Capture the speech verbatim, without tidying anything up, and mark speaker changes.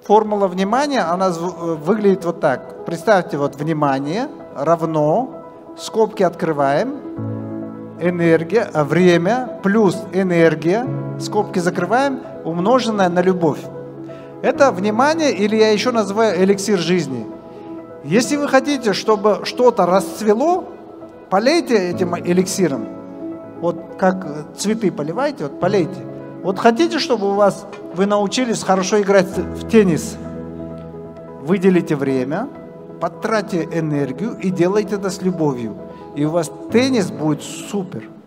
Speaker 1: формула внимания, она выглядит вот так. Представьте, вот внимание равно, скобки открываем, энергия, время плюс энергия, скобки закрываем, умноженное на любовь. Это внимание, или я еще называю эликсир жизни. Если вы хотите, чтобы что-то расцвело, полейте этим эликсиром. Вот как цветы поливаете, вот полейте. Вот хотите, чтобы у вас, вы научились хорошо играть в теннис, выделите время, потратьте энергию и делайте это с любовью. И у вас теннис будет супер.